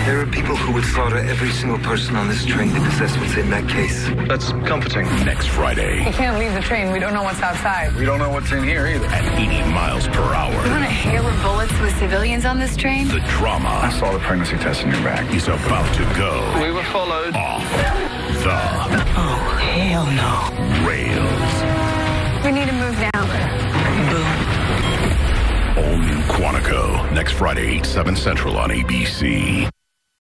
There are people who would slaughter every single person on this train to possess what's in that case. That's comforting. Next Friday. We can't leave the train. We don't know what's outside. We don't know what's in here either. At 80 miles per hour. You want to hear with bullets with civilians on this train? The drama. I saw the pregnancy test in your bag. Is about to go. We were followed. Off the Oh, hell no. rails. We need to move now. All new Quantico. Next Friday, 8/7 Central on ABC.